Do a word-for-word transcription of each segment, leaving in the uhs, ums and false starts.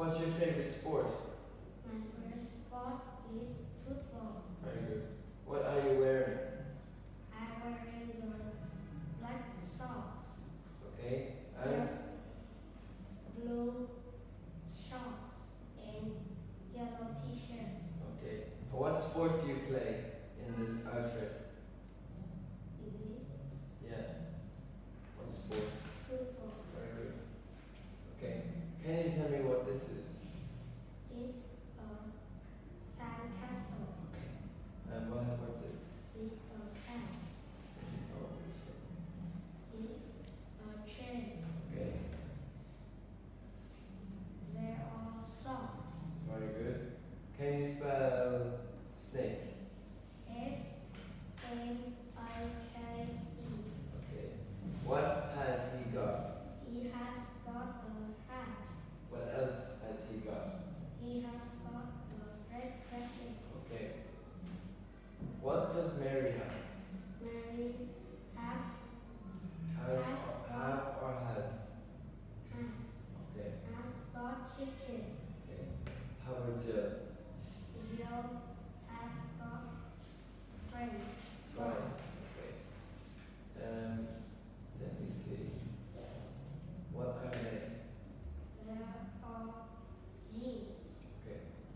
What's your favorite sport? My favorite sport is football. Very good. What are you wearing? I'm wearing the black socks, Okay. And blue shorts, and yellow t-shirts. okay. What sport do you play in this outfit? In this Yeah. What sport? football Very good. Okay. Can you tell me what this is? is a sandcastle. Okay. And what about this? Is a cat. Oh, this one. Is a chair. Okay. There are socks. Very good. Can you spell snake? S N I K E. Okay. What has he got? He has got a hat. What else has he got? He has got a red jacket. Okay. What does Mary have? Mary have Has, Has have or has? has Okay. has got chicken. Okay. How about Jill? Jill has got French Fries. Okay. Um, let me see. What are they? There are jeans. Okay.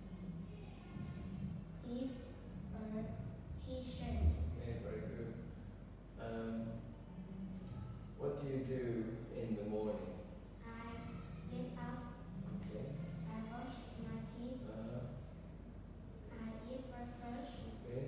Is are t-shirts. Okay, very good. Um, what do you do in the morning? I get up. Okay. I brush my teeth. Uh, I eat breakfast. okay.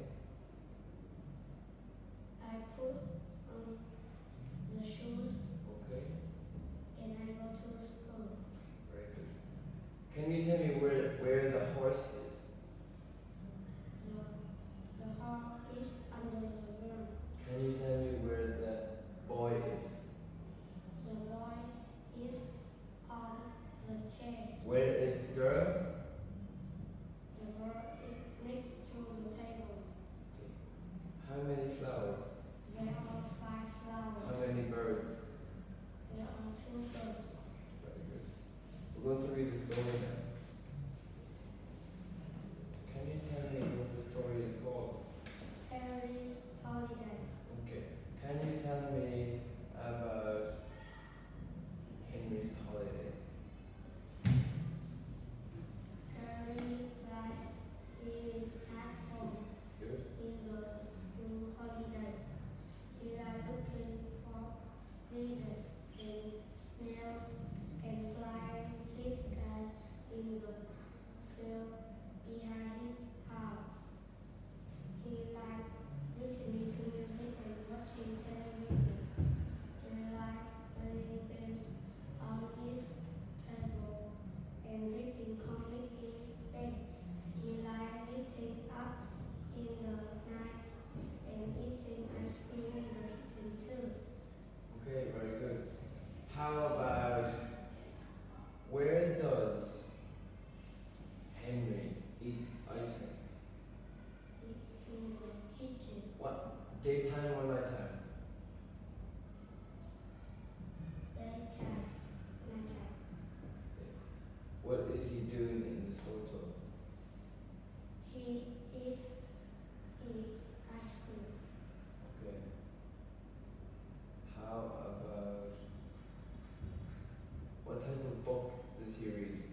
I put on the shoes Okay. and I go to school. Very good. Can you tell me where where the horse is? The the heart is under the room. Can you tell me where the boy is? The boy is on the chair. Where is the girl? The girl is next to the table. Okay. How many flowers? There are five flowers. How many birds? There are two birds. Very good. We're going to read the story now. Can you tell me what the story is called? Harry's holiday. Okay. Can you tell me about Henry's holiday? Harry likes being at home Good. in the school holidays. He likes looking for lizards and snails and flying his kite in the field behind his house. He likes listening to music and watching television. He likes playing games on his table and reading comics in bed. He likes eating up in the night and eating ice cream in the kitchen too. Okay, very good. How about where does Henry eat ice cream? He's in the kitchen. What? Daytime or nighttime? Daytime, nighttime. Okay. What is he doing in this photo? He is eat ice cream. Okay. How about what type of book does he read?